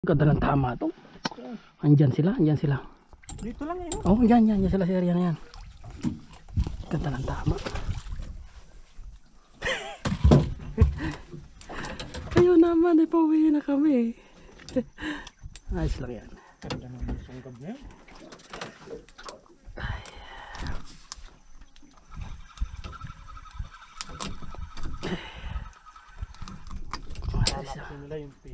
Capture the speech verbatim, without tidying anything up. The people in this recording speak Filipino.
Ganda ng tama to. Andyan sila, andyan sila. Dito lang eh. Oh, yan, yan, yan sila sa area na yan. Ganda ng tama. Ayun naman, ay pauwi na kami. Ayos lang yan. Ganda naman yung sunggab niya. Ay. Nila yung